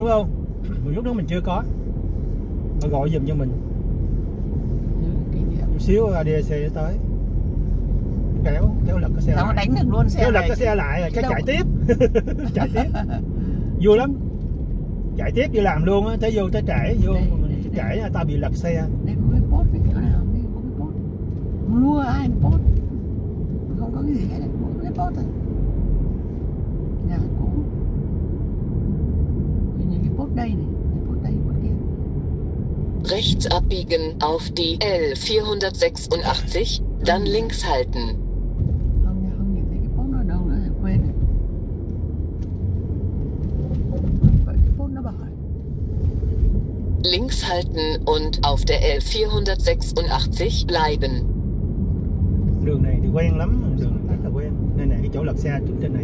đúng không? Lúc đó mình chưa có, nó gọi giùm cho mình chút xíu DAC tới kéo lật cái xe sao lại. Đánh được luôn xe kéo lật này. cái xe lại rồi cái chạy tiếp chạy tiếp vui lắm, chạy tiếp đi làm luôn á, tới vô tới trễ vô đây, trễ tao bị lật xe. Đây có cái post cái chỗ nào, đây có cái post mua ai post không có cái gì hết, có cái post thôi, nhà cũ những cái post đây này, cái post đây post kia. Rechts abbiegen auf die L486, dann links halten. Không nhìn thấy cái post nó đâu nữa, quên rồi. Vậy cái post nó bảo Links halten und auf der L486 bleiben. Đường này thì quen lắm, đường rất là quen. Đây này, cái chỗ lật xe chính trên này.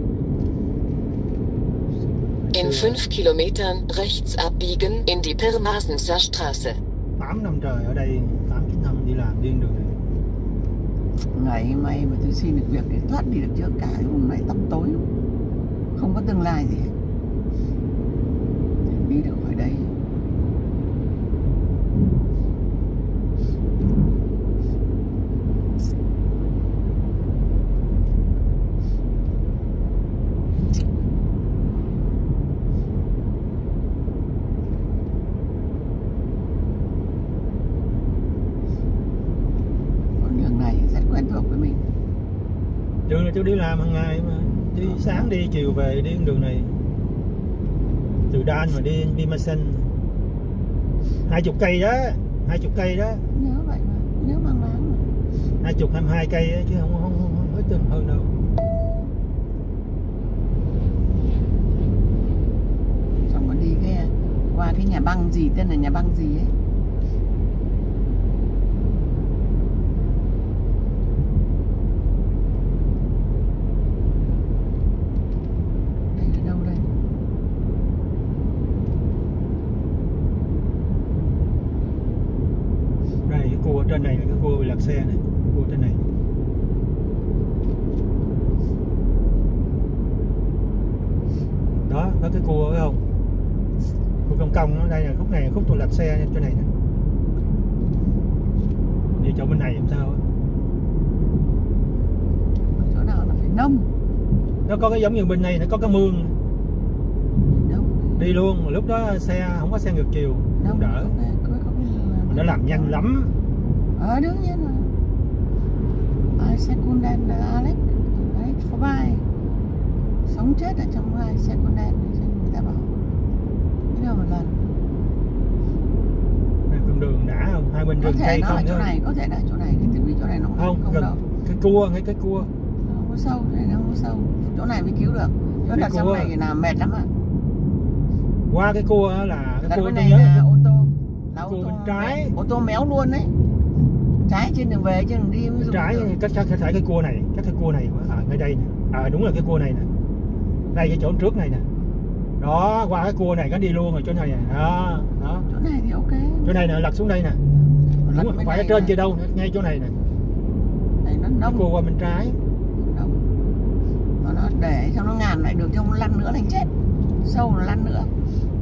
In 5 Kilometern rechts abbiegen in die Pirmasenser Straße. 8 năm trời ở đây, 8-9 năm đi làm điên đường này. ngày may mà tôi xin được việc để thoát đi được trước, cả hôm nay tăm tối không có tương lai gì hết. Đi được khỏi đây. Quen thuộc với mình. Đường này tôi đi làm hàng ngày mà, đi sáng đi chiều về đi đường này. Từ Đan mà đi Bimasen 20 cây đó, 20 cây đó. Nhớ vậy mà, nhớ mang máng mà. 22 cây đó, chứ không hết từng hơn đâu. Xong còn đi cái qua cái nhà băng gì, tên là nhà băng gì ấy. Cua trên này là cái cua bị lật xe này, cua trên này. Đó, có cái cua phải không? Cua cong cong đó, đây là khúc này, khúc tôi lật xe trên này nè. Đi chỗ bên này làm sao á? Chỗ nào là phải nông. Nó có cái giống như bên này, nó có cái mương. Đi luôn, lúc đó xe không có xe ngược chiều, không đỡ. Nó làm nhanh lắm. Đương nhiên rồi. Secundan là Alex Fobai sống chết ở trong hai Secundan, người ta bảo biết đâu một lần. Con đường đã không? Hai bên rừng cây không? Chỗ này có thể là chỗ này, thì vì chỗ này nó không đâu. Cái cua, ngay cái cua. Không có sâu, này nó không có sâu. Chỗ này mới cứu được. Chỗ là trong này thì làm mệt lắm ạ. Qua cái cua là cái cua này là ô tô. Là cua bên trái. Ô tô méo luôn đấy. Trái trên đường về, trên đường đi mới trái chắc phải cái cua này, chắc cái cua này ở đây nè. Đúng là cái cua này nè. Đây cái chỗ trước này nè. Đó, qua cái cua này có đi luôn rồi chỗ này nè. Đó. Chỗ này thì ok. Chỗ này nè, lật xuống đây nè. Đúng rồi, phải ở trên kia đâu, ngay chỗ này nè. Này nó đông. Cua qua bên trái. Đông. Mà nó để cho nó ngàn lại được, cho nó lăn nữa thành chết. Sâu nó lăn nữa.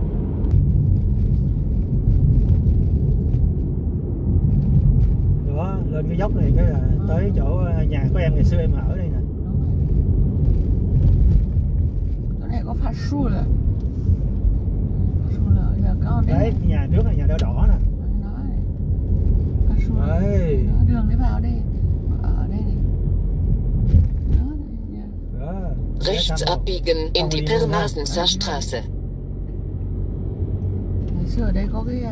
Lên cái dốc này cái là tới chỗ nhà của em ngày xưa em ở đây nè. Chỗ này có pha su là bây giờ có đấy, nhà trước là nhà đỏ đỏ nè. Pha su đấy. Đường đi vào đây, ở đây này. Đó. Rechts abbiegen in die Pirmasenser Straße. Ngày xưa ở đây có cái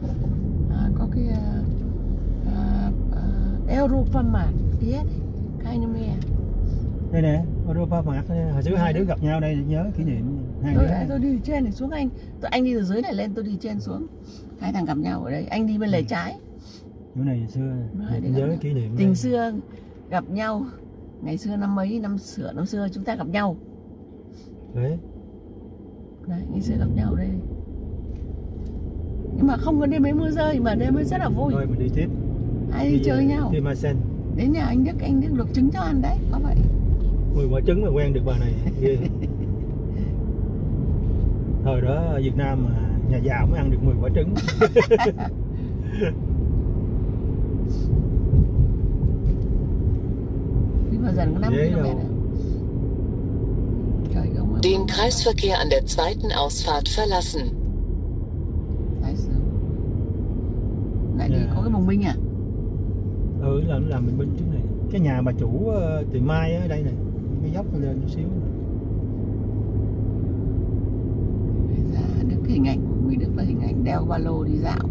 Europa Mart, cái này đây nè, Europa Mart, hồi xưa hai đứa gặp nhau đây, nhớ kỷ niệm hai đứa. Tôi đi trên này xuống, anh đi từ dưới này lên, tôi đi trên xuống, hai thằng gặp nhau ở đây, anh đi bên lề trái. Chỗ này ngày xưa, nhớ kỷ niệm. Tình xưa gặp nhau, ngày xưa năm mấy, năm xưa chúng ta gặp nhau. Đấy, ngày xưa gặp nhau ở đây. Nhưng mà không có đêm mấy mưa rơi, mà đêm ấy rất là vui. Thôi mình đi tiếp. Ai đi chơi nhau. Bimasen. Đến nhà anh Đức luộc trứng cho ăn đấy, có vậy. Mùi quả trứng mà quen được bà này ghê. Thời đó ở Việt Nam mà nhà giàu mới ăn được 10 quả trứng. Đi vào dần có 5 Dễ km đâu. à? Trời không. Den Kreisverkehr an der zweiten Ausfahrt verlassen. Tại sao? Lại đi Dạ. có cái bùng binh à? Ừ, làm mình bên trước này. Cái nhà bà chủ tiệm Mai ở đây này, cái dốc lên chút xíu. Ra được cái hình ảnh của người Đức là hình ảnh đeo ba lô đi dạo.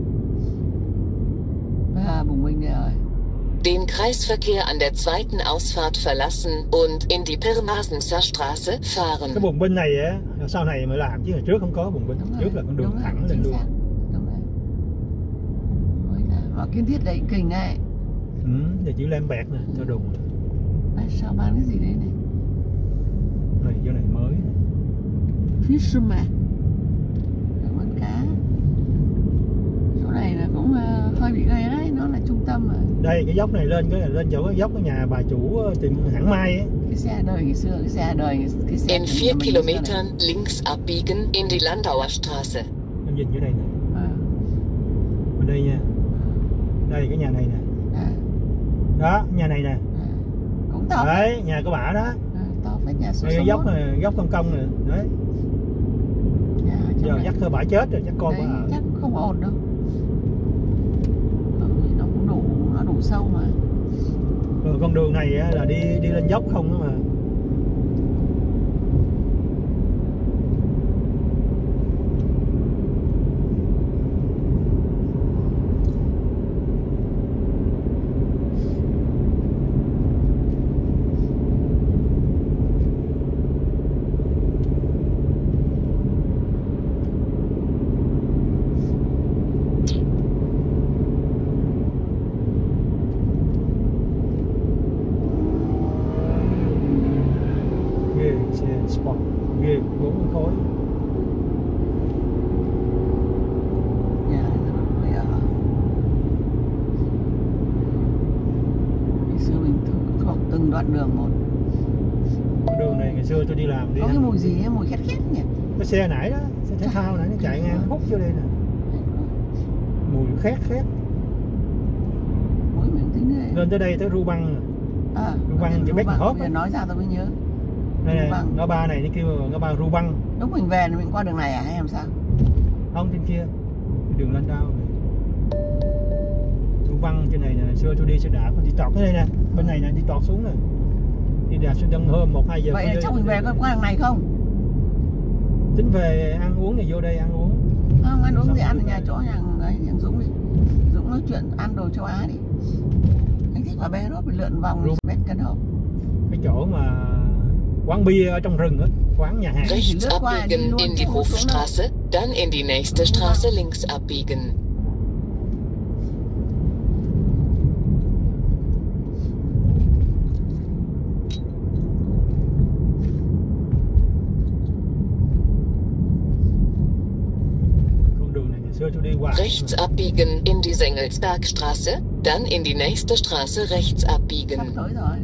À, bùng binh đây rồi. Den Kreisverkehr an der zweiten Ausfahrt verlassen und in die Pirmasenser Straße Cái fahren. bùng binh này á, sau này mới làm chứ hồi trước không có bùng binh. Đúng rồi, Trước là con đường đúng rồi, thẳng lên chính luôn. xác. Đúng rồi. Mới là họ kiến thiết đấy kinh này. Ừ, giờ chữ Lambert nè, cho đùng. Tại sao bán cái gì đấy này? Này, chỗ này mới. Fisherman. Bán cá. Chỗ này là cũng hơi bị ghê đấy, nó là trung tâm mà. Đây cái dốc này lên lên chỗ cái dốc cái nhà bà chủ tiệm hãng Mai ấy. Cái xe đời ngày xưa, cái xe In 4 của nhà mình ngày xưa này. Kilometern links abbiegen in die Landauer Straße. Em nhìn chỗ đây nè, À, bên đây nha. Đây cái nhà này nè. à, Đó, nhà này nè. à. Cũng to. Đấy, nhà của bà đó. À, to phết nhà số Đây cái 61. dốc này, dốc công này. Đấy, Nhà trong giờ này. dắt thôi bà chết rồi, chắc con Đấy, bà ở. chắc không ổn đâu. Nó cũng đủ, nó đủ sâu mà. Rồi, con đường này á, là đi lên dốc không đó mà. Ghê, xe sport ghê, 4 khối. Nhà này rất là người ở. Ngày xưa mình thuộc từng đoạn đường một. Con đường này ngày xưa tôi đi làm đi Có cái ăn. mùi gì ấy, mùi khét khét nhỉ? Cái xe nãy đó, xe thể thao nãy nó chạy ngang nó hút vô đây nè. Mùi khét. Mỗi mình tính ghê. Lên tới đây tới Ru Băng. À, Ru Băng thì Bách Hốt. bây giờ nói ra tôi mới nhớ. Đây nè, Băng. ngã ba này nó kêu ngã ba Ru Băng. Lúc mình về thì mình qua đường này à hay làm sao? Không, trên kia đường lên đao này. Ru Băng trên này nè, xưa tôi đi xe đạp đi tọt tới đây nè, bên này nè đi tọt xuống nè, đi đạp xuống Tân Hôm 1-2 giờ. Vậy là chắc mình về có qua đường này không? Tính về ăn uống thì vô đây ăn uống. Không, ăn uống Xong gì ăn ở rồi nhà về. chỗ nhà Dũng đi. Dũng nói chuyện ăn đồ châu Á đi. Anh thích quả bé đó bị lượn vòng Ru- mét cân hộp. Cái chỗ mà quán bia ở trong rừng á, quán nhà hàng. Rechts abbiegen in die Hofstraße, dann in die nächste Straße links abbiegen. Con đường này ngày xưa tôi đi qua. Rechts abbiegen in die Sengelsbergstraße, dann in die nächste Straße rechts Sắp abbiegen. tới rồi.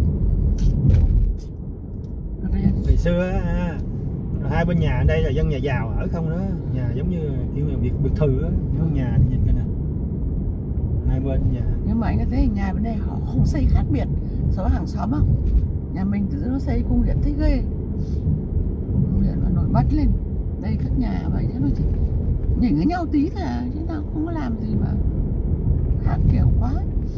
Ngày xưa á, hai bên nhà ở đây là dân nhà giàu ở không đó, nhà giống như kiểu biệt thự á, những nhà nhìn cái này, hai bên nhà. Nhưng mà anh có thấy nhà bên đây họ không xây khác biệt so với hàng xóm không? Nhà mình tự dưng nó xây cung điện thấy ghê. Cung điện nó nổi bật lên. Đây các nhà vậy chứ nó chỉ nhỉnh với nhau tí thôi à, chứ nào không có làm gì mà khác kiểu quá.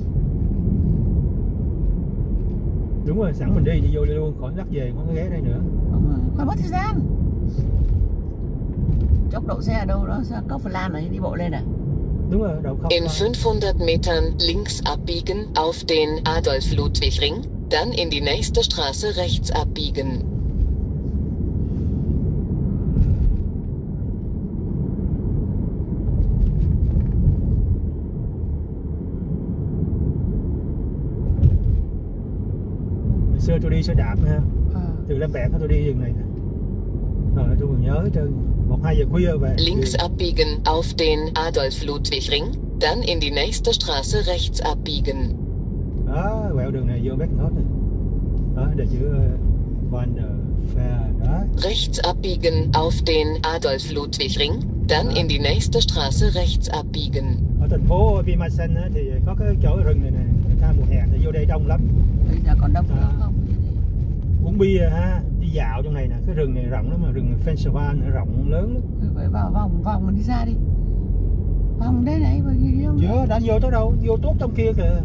Đúng rồi, sẵn mình đi vô đi luôn, khỏi dắt về, không có ghé đây nữa. Đúng rồi, khỏi mất thời gian. Chốc đậu xe ở đâu đó, cốc Phần Lan này đi bộ lên à? Đúng rồi, đậu không. In 500 Metern links abbiegen auf den Adolf-Ludwig-Ring, dann in die nächste Straße rechts abbiegen. Ngày xưa tôi đi xe đạp nha, À. từ Lambert tôi đi đường này nè. Rồi tôi còn nhớ hết trơn. 1-2 giờ khuya về. Links abbiegen auf den Adolf-Ludwig-Ring, dann in die nächste Straße rechts abbiegen. Đó, quẹo đường này vô Bách hết này. Đó, để chữ Van der Fair đó. Rechts abbiegen auf den Adolf-Ludwig-Ring, dann in die nächste Straße rechts abbiegen. Ở thành phố Pirmasens thì có cái chỗ rừng này nè, người ta mùa hè thì vô đây đông lắm. Bây giờ còn đông nữa không? Uống bia ha, đi dạo trong này nè, cái rừng này rộng lắm mà, rừng Festival rộng lớn lắm. Vậy vào vòng mình đi ra đi. Vòng đây này mà gì đâu. Chưa, đã vô tới đâu, vô tốt trong kia kìa.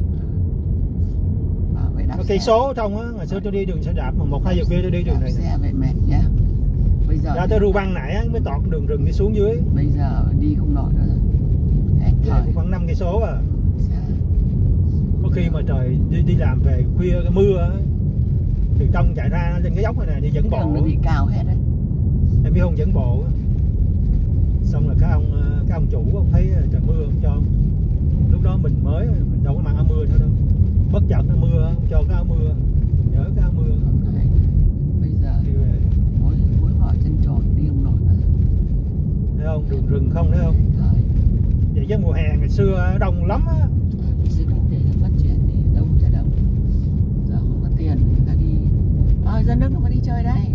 Có cây số trong á, ngày xưa tôi đi đường xe đạp mà 1-2 giờ kia tôi đi đường này. Xe vậy mệt nhá. Bây giờ ra tới Ruban nãy á, mới tọt đường rừng đi xuống dưới. Bây giờ đi không nổi nữa. Hết khoảng 5 cây số à. Xa. Có khi mà trời đi làm về khuya cái mưa á, từ trong chạy ra trên cái dốc này nè, đi dẫn bộ. Đường nó bị cao hết đấy. Em biết không, dẫn bộ á. Xong là cái ông chủ ông thấy trời mưa ông cho. Lúc đó mình mới, mình đâu có mang áo mưa nữa đâu. Bất chợt nó mưa, ông cho cái áo mưa. Nhớ cái áo mưa. Bây giờ đi về mối mỏi chân tròn đi không nổi nữa. Thấy không, đường rừng không thấy không? Vậy chứ mùa hè ngày xưa đông lắm á. Dịch để phát triển thì đâu chả đông. Giờ không có tiền người ta đi. Dân nước nó mà đi chơi đấy.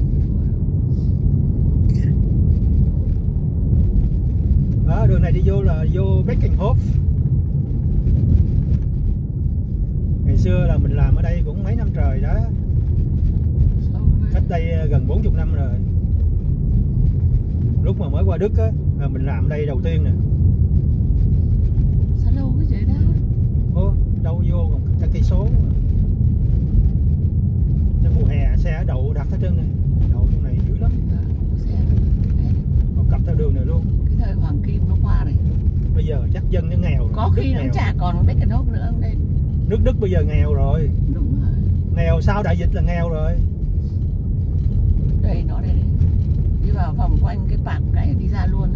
Đó, đường này đi vô là vô Beckenhof. Ngày xưa là mình làm ở đây cũng mấy năm trời đó. Cách đây gần 40 năm rồi. Lúc mà mới qua Đức á, là mình làm ở đây đầu tiên nè. Sao lâu cái vậy đó? Ô, đâu vô còn cả cây số. Trong mùa hè xe đậu đặt hết trơn này. Đậu trong này dữ lắm. Còn cặp theo đường này luôn. Cái thời Hoàng Kim nó qua rồi. Bây giờ chắc dân nó nghèo rồi. Có khi nó chả còn Beckenhof nữa không đây. Nước Đức bây giờ nghèo rồi. Đúng rồi. Nghèo sau đại dịch là nghèo rồi. Đây nó đây này. Đi vào vòng quanh cái park cái đi ra luôn.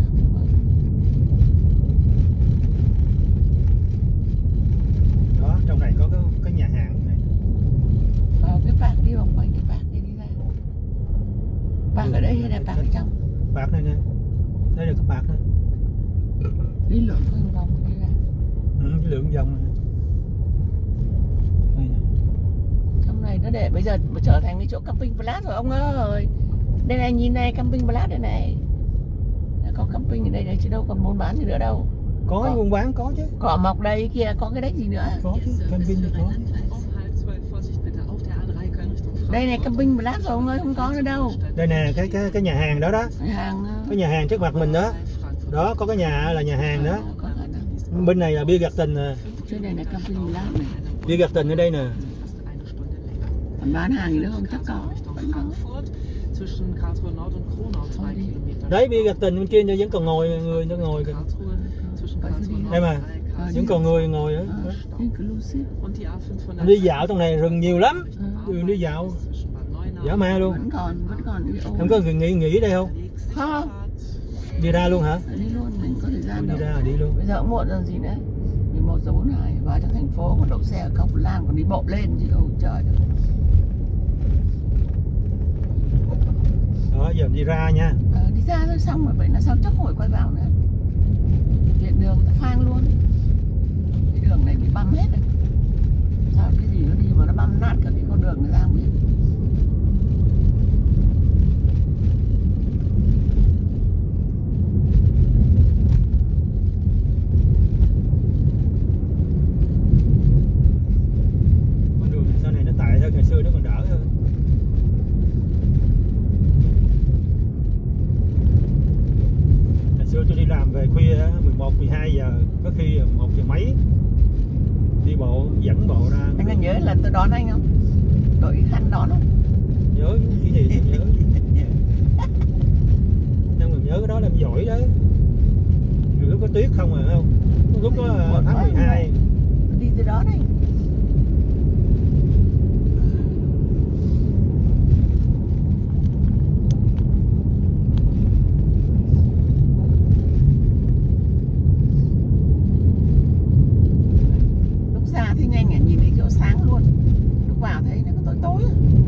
Đó, trong này có cái nhà hàng này. Vào cái park đi vòng quanh cái park này đi ra. Park ở đây hay là park ở trong? Park này nè. Đây là cái park này. Đi lượn quanh vòng đi ra. Cái lượn vòng này. Đây nè. Trong này nó để bây giờ trở thành cái chỗ camping Plat rồi ông ơi. Đây này nhìn này, camping Plat đây này. Có camping ở đây này chứ đâu còn buôn bán gì nữa đâu. Có buôn bán có chứ. Cỏ mọc đây kia, có cái đấy gì nữa? Có chứ, camping thì có. Đây này camping Plat rồi ông ơi, không có nữa đâu. Đây nè, cái nhà hàng đó đó. Cái nhà hàng trước mặt mình đó. Đó, có cái nhà là nhà hàng đó. Bên này là Biergarten nè. Trên này là camping Plat này. Biergarten ở đây nè. Còn bán hàng gì nữa không? Chắc có. Đấy, Biergarten bên kia vẫn còn ngồi người nó ngồi kìa. Đây mà, vẫn còn người ngồi nữa. Đi dạo trong này rừng nhiều lắm. Đi dạo dã man luôn. Vẫn còn Em có nghỉ đây không? Không. Đi ra luôn hả? Đi luôn, mình có thời gian đi ra đi luôn. Bây giờ cũng muộn rồi gì nữa. 11:42 vào trong thành phố còn đậu xe ở Kaufland còn đi bộ lên chứ ôi trời. Đó, giờ đi ra nha. Đi ra thôi xong rồi, vậy là sao chắc hồi quay vào nữa. Điện đường ta phang luôn. Cái đường này bị băm hết rồi. Sao cái gì nó đi mà nó băm nát cả cái con đường này ra không biết. Con đường sau này nó tệ hơn, ngày xưa nó còn đỡ hơn. Xưa tôi đi làm về khuya 11-12 giờ, có khi 1 giờ mấy đi bộ dẫn bộ ra. Anh còn nhớ là tôi đón anh không? Đội khăn đón không? Nhớ cái gì thì nhớ. Em còn nhớ cái đó là em giỏi đấy. Lúc có tuyết không à không? Lúc có tháng 12 đi từ đó đấy. Thì nhanh à, nhìn thấy chỗ sáng luôn. Lúc vào thấy nó có tối tối.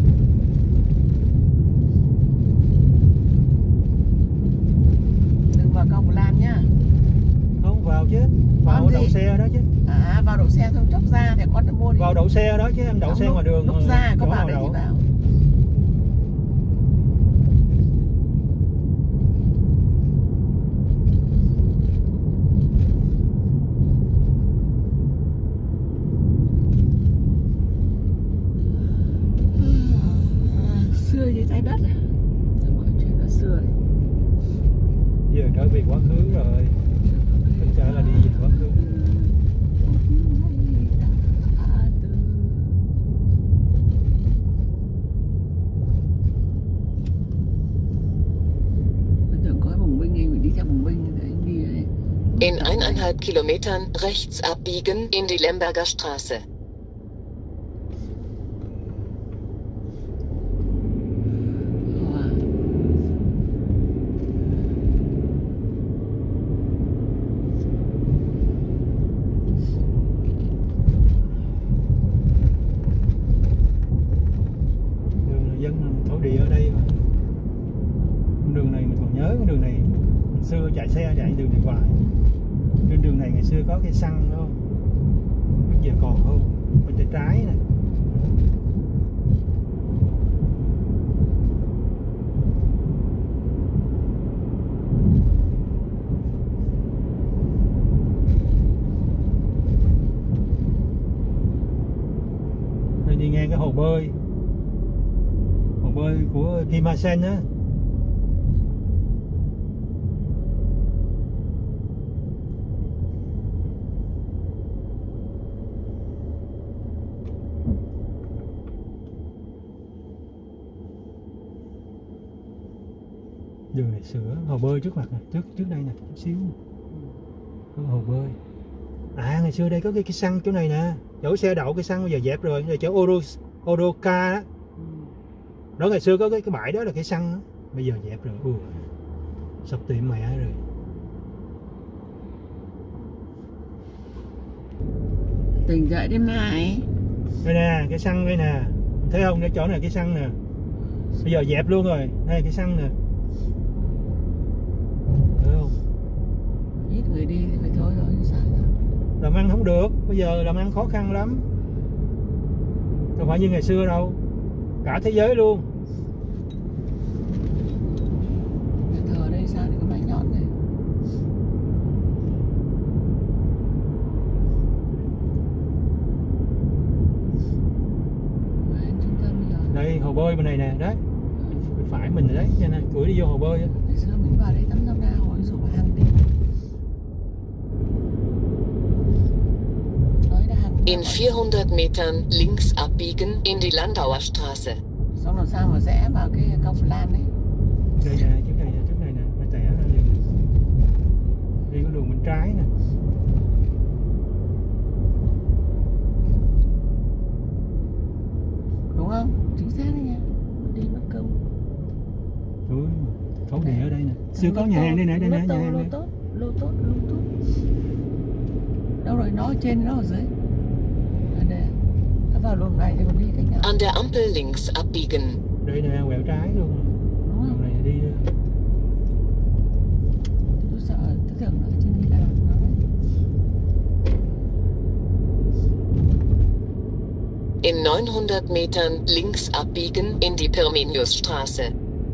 Đừng vào Kaufland nhá. Không vào chứ. Vào đậu xe đó chứ. À, vào đậu xe xong chốc ra thì con mua đi. Vào đậu xe đó chứ, em đậu xe ngoài đường. Lúc ra có vào đây thì vào. 1,5 Kilometern rechts abbiegen in die Lemberger Straße. Thổ địa ở đây mà. Con đường này mình còn nhớ con đường này hồi xưa chạy xe chạy đường này hoài. Trên đường này ngày xưa có cây xăng đúng không? Bây giờ còn không? Bên tay trái này. Đây đi ngang cái hồ bơi của Kimasen á. Đường này sửa hồ bơi trước mặt nè, trước đây nè, chút xíu có hồ bơi. À ngày xưa đây có cái xăng chỗ này nè, chỗ xe đậu cái xăng bây giờ dẹp rồi, đây chỗ Oroka đó. Đó ngày xưa có cái bãi đó là cái xăng đó. Bây giờ dẹp rồi. Sập tiệm mẹ rồi. Tỉnh dậy đêm nay. Đây nè, cái xăng đây nè. Thấy không? Cái chỗ này cái xăng nè. Bây giờ dẹp luôn rồi. Đây cái xăng nè. Thấy không? Ít người đi thì phải thôi sao? Làm ăn không được. Bây giờ làm ăn khó khăn lắm. Không phải như ngày xưa đâu. Cả thế giới luôn. Nhà thờ ở đây sao thì có mái nhọn này. Trung tâm rồi. Đây hồ bơi bên này nè, đấy. Bên phải mình rồi đấy, cho nên cưỡi đi vô hồ bơi á. Ngày xưa mình vào đây tắm sauna hồi rủ hàng đi. In 400 Metern links abbiegen in die Landauer Straße. Xong làm sao mà rẽ vào cái Kaufland đấy. Đây nè, trước này nè, phải tẻ ra liền. Đi có đường bên trái nè. Đúng không? Chính xác đấy nha. Đi mất công. Thổ địa ở đây nè. Xưa có nhà hàng đây nè, nhà hàng đây. Lô tốt. Đâu rồi, nó ở trên, nó ở dưới. Vào đường này thì còn đi cách nào? An der Ampel links abbiegen. Đây nè, quẹo trái luôn. Đường này đi. Tôi sợ tôi tưởng nó trên đi nào nó. In 900 Metern links abbiegen in die Pirminiusstraße.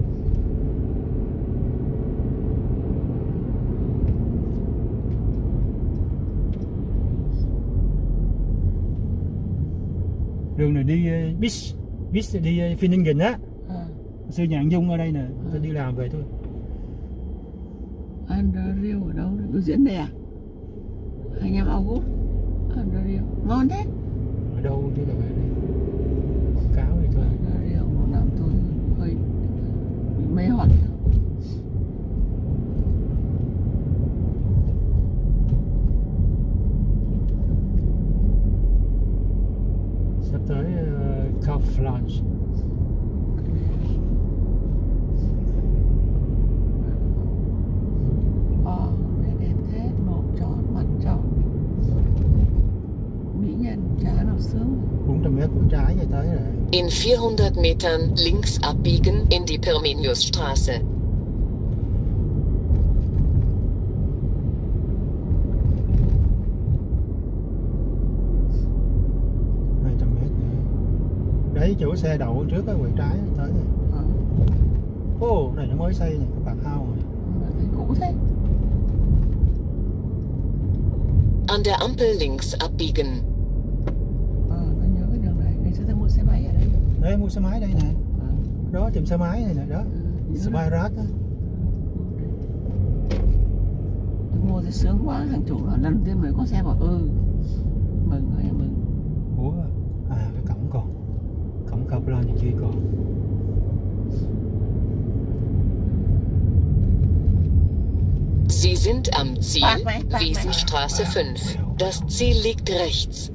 Đường này đi Bis đi Finningen á. Xưa nhà anh Dung ở đây nè, tôi đi làm về thôi. Andrew ở đâu? Biểu diễn đây à? 25 August. Andrew ngon thế. Ở đâu chứ là về đây. Quảng cáo vậy thôi. Andrew một năm tôi hơi bị mê hoặc. Sắp tới Kaufland. Đẹp thế, màu tròn, mặt tròn. Mỹ nhân, chả nào sướng. 400 mét của trái rồi tới rồi. In 400 Metern links abbiegen in die Pirminiusstraße. Đấy chỗ xe đậu trước cái quẹo trái tới rồi. Này nó mới xây này, các bạn hao rồi. Cũ thế. An der Ampel links abbiegen. Tôi nhớ cái đường này. Ngày xưa tôi mua xe máy ở đây. Đấy mua xe máy đây nè. Đó tiệm xe máy này nè, đó. Spirat đó. Tôi mua thì sướng quá, hàng chủ lần đầu tiên mới có xe bảo mừng ơi mừng. Ủa, cái cổng còn. Cổng Kaufland thì chưa còn. Sie Sie sind am Ziel, Wiesenstraße 5. Das Ziel liegt rechts.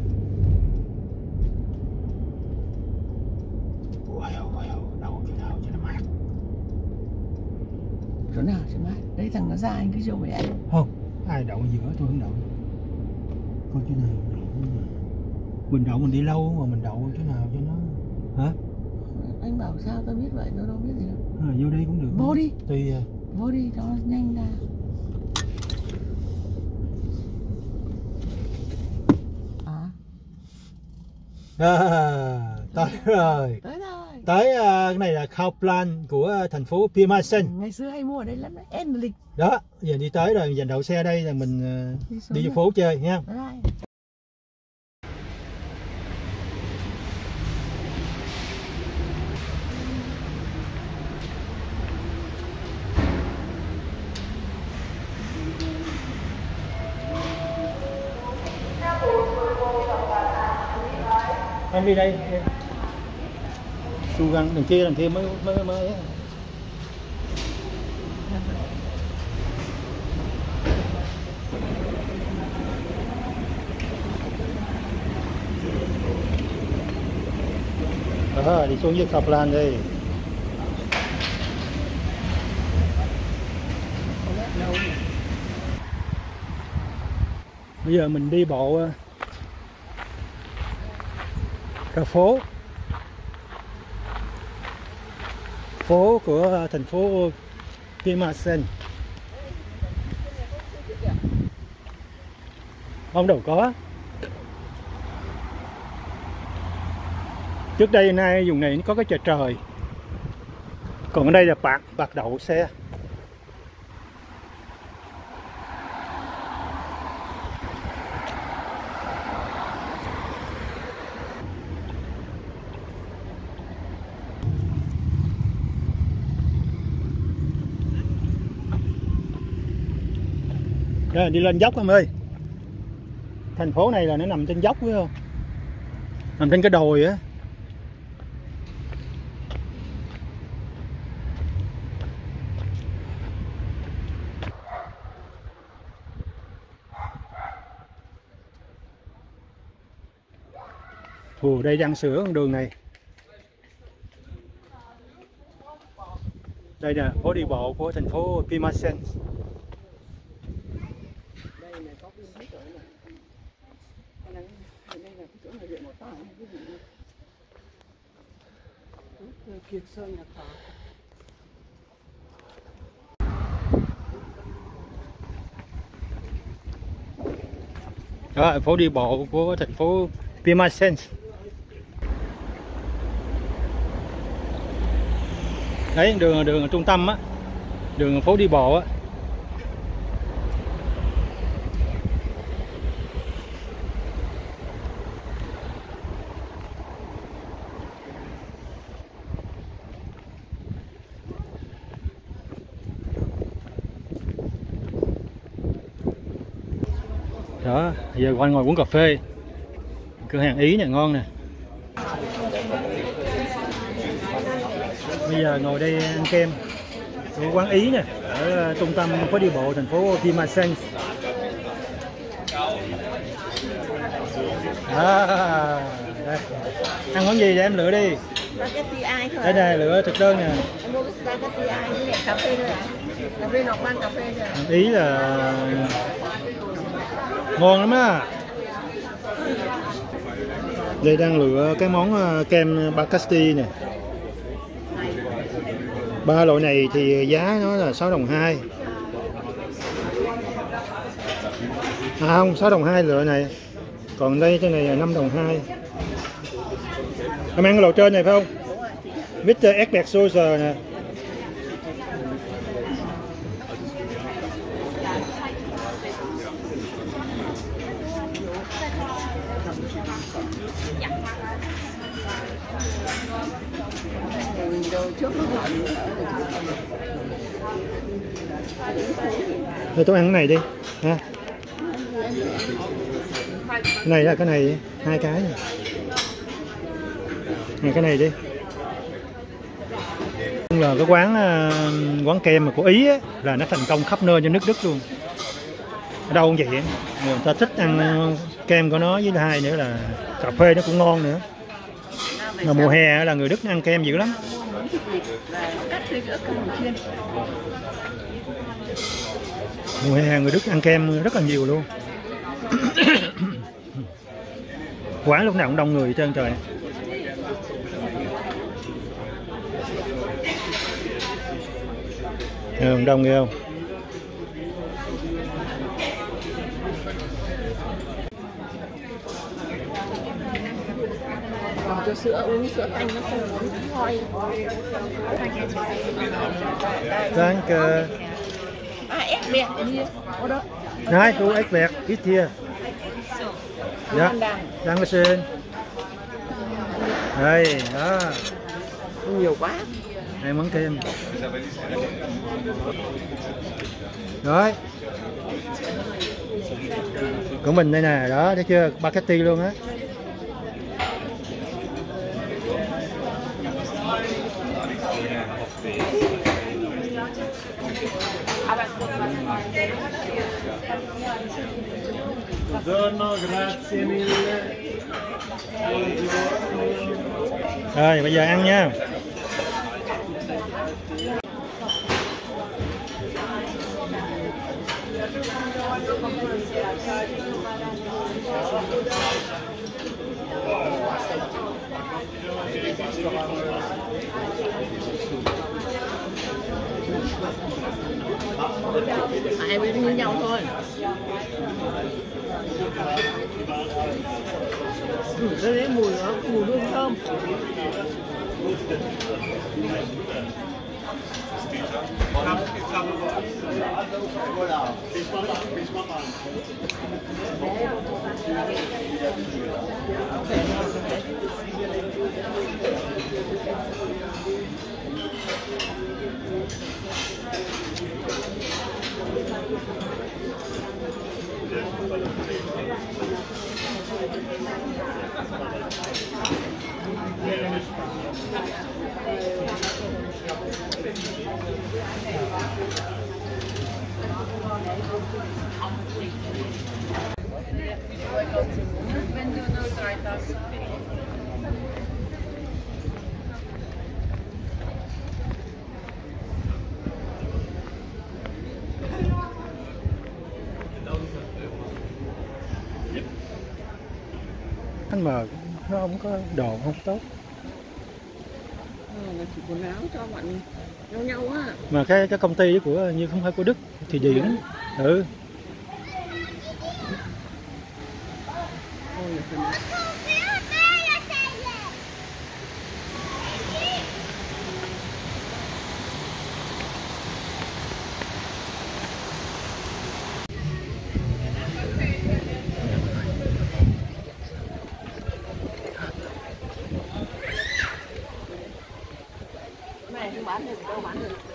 Chỗ nào chứ mát? Đấy thằng nó ra anh cứ vô với anh. Không, ai đậu ở giữa tôi không đậu. Coi chỗ nào đậu. Mình đậu mình đi lâu mà mình đậu chỗ nào cho nó. Hả? Anh bảo sao tôi biết vậy, tôi đâu biết gì đâu. Vô đi cũng được. Vô đi. Tùy. Vô đi cho nó nhanh ra. Tới rồi. Tới rồi. Tới cái này là Kaufland của thành phố Pirmasens. Ngày xưa hay mua ở đây lắm đấy, Endlich. Đó, giờ đi tới rồi, giờ đậu xe đây là mình đi vô phố chơi nha. Rồi. Em đi đây. Xu găng đằng kia mới ấy. Đó, đi xuống dưới Kaufland đi. Bây giờ mình đi bộ ra phố của thành phố Pirmasens. Không đâu có. Trước đây nay vùng này có cái chợ trời. Còn ở đây là bạc đậu xe. Đây, đi lên dốc em ơi. Thành phố này là nó nằm trên dốc phải không? Nằm trên cái đồi á. Đây răng sữa con đường này. Đây nè, phố đi bộ của thành phố Pirmasens. Đó, phố đi bộ của thành phố Pirmasens. Đấy, đường ở trung tâm á, đường phố đi bộ á. Đó, giờ qua ngồi uống cà phê. Cửa hàng Ý này ngon nè. Bây giờ ngồi đây ăn kem của quán Ý nè, ở trung tâm phố đi bộ thành phố Pirmasens. Đây. Ăn món gì để em lựa đi. Đây này, lựa thực đơn nè. Em mua cái spaghetti ai với lại cà phê thôi à? Cà phê nọc ban cà phê thôi à? Ý là ngon lắm á. Đây đang lựa cái món kem Bacasti nè. 3 loại này thì giá nó là 6 đồng 2. À không, 6 đồng 2 loại này. Còn đây cái này là 5 đồng 2. Em ăn cái loại trên này phải không? Mr. Expert Sauce nè. Thôi tôi ăn cái này đi ha. Cái này là cái này, hai cái này. Cái này đi. chung là cái quán kem mà của Ý á, là nó thành công khắp nơi trên nước Đức luôn. Ở đâu cũng vậy, người ta thích ăn kem của nó, với hai nữa là cà phê nó cũng ngon nữa. Mà mùa hè là người Đức ăn kem dữ lắm. Mùa hè người Đức ăn kem rất là nhiều luôn. Quán lúc nào cũng đông người hết trơn trời. Đông ghê không? Cho sữa uống sữa tanh nó không uống thôi. Danke. Erdbeer hier, oder? Nein, du Erdbeer, geht hier. Ja, danke schön. Đây, đó. Nhiều quá. Hai món kem. Rồi. Của mình đây nè, đó, thấy chưa? Spaghetti luôn á. Rồi bây giờ ăn nha. Hai bên như nhau thôi. Đây đấy mùi nó, mùi hương thơm. Anh mà nó không có đồ không tốt. Chỉ quần áo cho bạn nhau á. Mà cái công ty của như không phải của Đức thì Điển. Ừ. Này bán được đâu bán được.